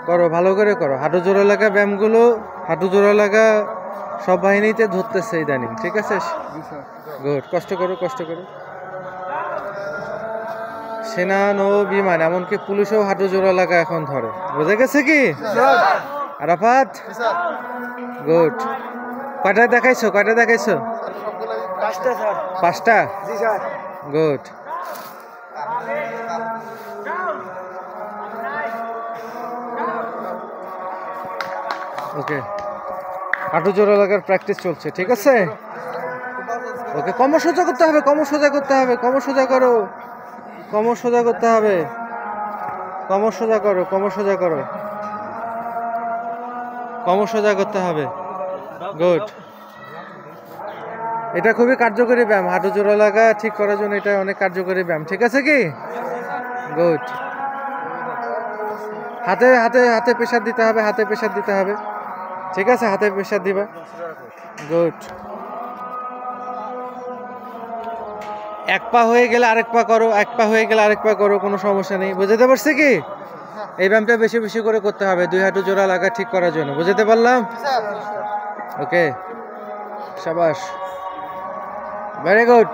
করো, ভালো করে করো। হাঁটু জোড়া লাগা ব্যায়ামগুলো, হাঁটু জোড়া লাগা সব বাহিনীতে ধরতেছে ইদানিং, ঠিক আছে? গুড, কষ্ট করো, কষ্ট করো। সেনা, নৌ, বিমান, এমনকি পুলিশও হাঁটু জোড়া লাগা এখন ধরে, বুঝে গেছে কি আরাফাত? গুড। কয়টা দেখাইছো, কয়টা দেখাইছো? 5টা। গুড। ওকে, হাঁটু জোড়া লাগার প্র্যাকটিস চলছে, ঠিক আছে? ওকে, কম সোজা করতে হবে, কম সোজা করতে হবে, কম সোজা করো, কম সোজা করতে হবে, কম সোজা করো, কম সোজা করো, কম সোজা করতে হবে। গুড। এটা খুবই কার্যকরী ব্যায়াম, হাঁটু জোড়া লাগা ঠিক করার জন্য এটা অনেক কার্যকরী ব্যায়াম, ঠিক আছে কি? গুড। হাতে হাতে হাতে প্রেসার দিতে হবে, হাতে প্রেসার দিতে হবে, ঠিক আছে? হাতে প্রেসার দিবা। গুড। এক পা হয়ে গেলে আরেক পা করো, এক পা হয়ে গেলে আরেক পা করো, কোনো সমস্যা নেই। বুঝতে পারছি কি? এই ব্যায়ামটা বেশি বেশি করে করতে হবে দুই হাঁটু জোড়া লাগা ঠিক করার জন্য, বুঝতে পারলাম? ওকে, শাবাশ, ভেরি গুড।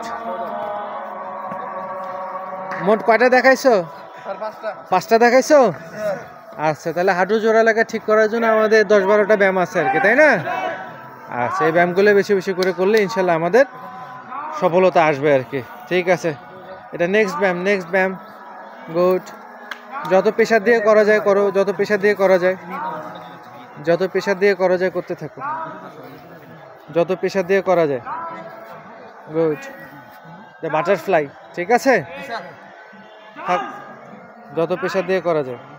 মোট কয়টা দেখাইছো? 5টা দেখাইছো? আচ্ছা, তাহলে হাঁটু জোড়া লাগা ঠিক করার জন্য আমাদের 10-12টা ব্যায়াম আছে আর কি, তাই না? আচ্ছা, এই ব্যায়ামগুলো বেশি বেশি করে করলে ইনশাল্লাহ আমাদের সফলতা আসবে আর কি, ঠিক আছে? এটা নেক্সট ব্যায়াম, নেক্সট ব্যায়াম। গুড। যত প্রেশার দিয়ে করা যায় করো, যত প্রেশার দিয়ে করা যায়, যত প্রেশার দিয়ে করা যায় করতে থাকো, যত প্রেশার দিয়ে করা যায়। গুড। বাটারফ্লাই, ঠিক আছে? থাক, যত প্রেশার দিয়ে করা যায়।